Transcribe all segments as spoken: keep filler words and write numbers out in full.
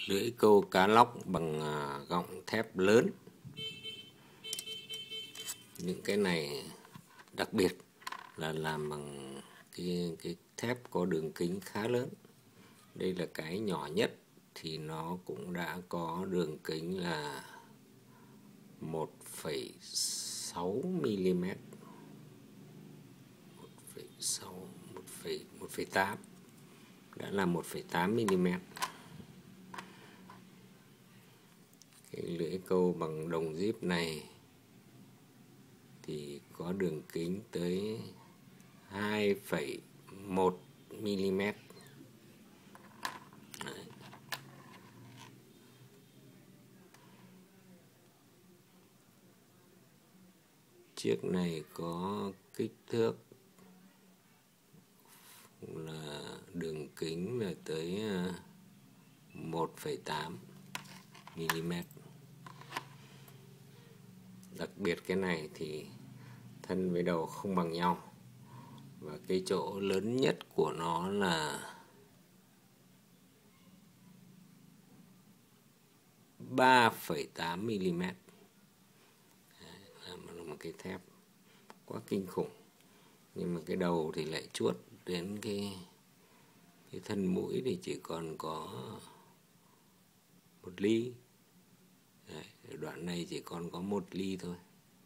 Lưỡi câu cá lóc bằng gọng thép lớn. Những cái này đặc biệt là làm bằng cái, cái thép có đường kính khá lớn. Đây là cái nhỏ nhất thì nó cũng đã có đường kính là một phẩy sáu mi-li-mét, một phẩy sáu, một phẩy tám, đã là một phẩy tám mi-li-mét. Cái lưỡi câu bằng đồng zip này thì có đường kính tới hai phẩy một mi-li-mét. Đấy. Chiếc này có kích thước là đường kính là tới một phẩy tám mi-li-mét. Đặc biệt cái này thì thân với đầu không bằng nhau, và cái chỗ lớn nhất của nó là ba phẩy tám mi-li-mét. Là một cái thép quá kinh khủng, nhưng mà cái đầu thì lại chuốt đến cái cái thân mũi thì chỉ còn có một ly. Đấy, đoạn này chỉ còn có một ly thôi.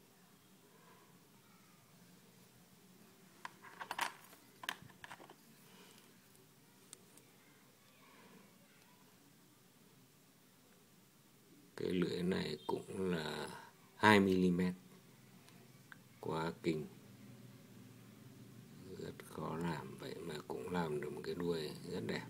Cái lưỡi này cũng là hai mi-li-mét, quá kinh, rất khó làm, vậy mà cũng làm được một cái đuôi rất đẹp.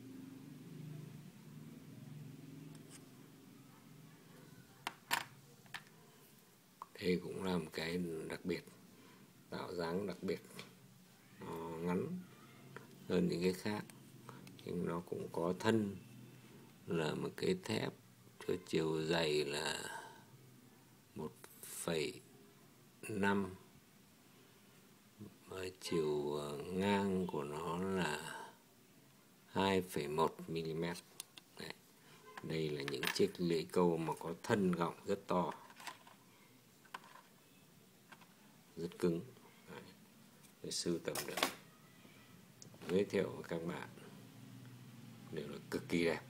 Đây cũng là một cái đặc biệt, tạo dáng đặc biệt, nó ngắn hơn những cái khác, nhưng nó cũng có thân là một cái thép cho chiều dày là một phẩy năm, và chiều ngang của nó là hai phẩy một mi-li-mét. Đấy. Đây là những chiếc lưỡi câu mà có thân gọng rất to, rất cứng. Đấy. Để sưu tầm được, giới thiệu với các bạn đều là cực kỳ đẹp.